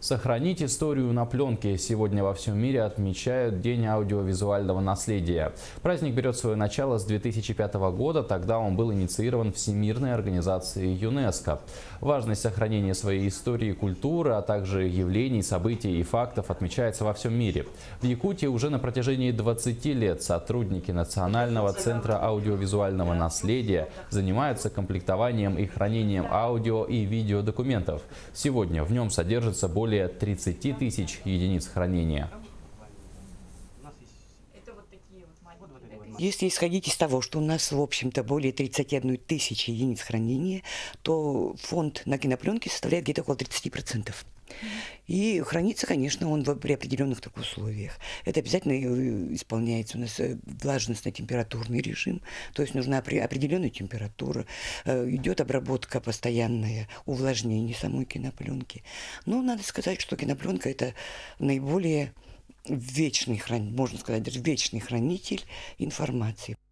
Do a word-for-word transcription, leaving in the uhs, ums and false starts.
Сохранить историю на пленке. Сегодня во всем мире отмечают День аудиовизуального наследия. Праздник берет свое начало с две тысячи пятого года. Тогда он был инициирован Всемирной организацией ЮНЕСКО. Важность сохранения своей истории и культуры, а также явлений, событий и фактов отмечается во всем мире. В Якутии уже на протяжении двадцати лет сотрудники Национального центра аудиовизуального наследия занимаются комплектованием и хранением аудио и видеодокументов. Сегодня в нем содержится более тридцати тысяч единиц хранения. Если исходить из того, что у нас, в общем-то, более тридцати одной тысячи единиц хранения, то фонд на кинопленке составляет где-то около тридцати процентов. И хранится, конечно, он при определенных так условиях. Это обязательно исполняется у нас влажностно-температурный режим, то есть нужна определенная температура, идет обработка постоянная, увлажнение самой кинопленки. Но надо сказать, что кинопленка – это наиболее вечный, можно сказать, даже вечный хранитель информации.